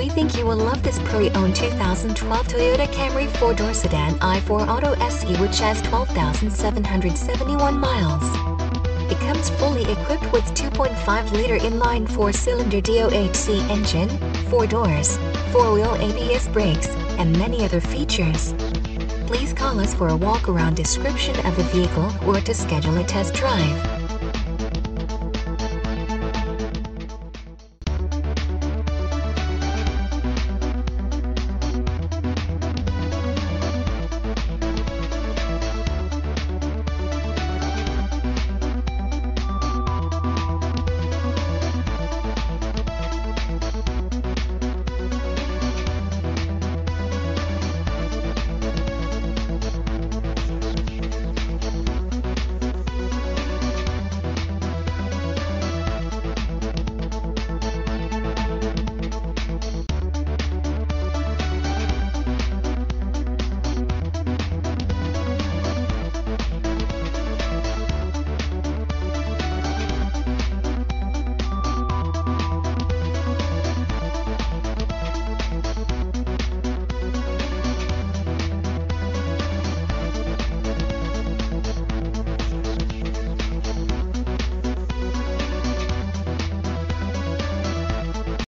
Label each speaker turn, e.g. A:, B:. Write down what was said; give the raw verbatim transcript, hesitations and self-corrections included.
A: We think you will love this pre-owned two thousand twelve Toyota Camry four-door sedan i four Auto S E, which has twelve thousand seven hundred seventy-one miles. It comes fully equipped with two point five liter inline four-cylinder D O H C engine, four doors, four-wheel A B S brakes, and many other features. Please call us for a walk-around description of the vehicle or to schedule a test drive.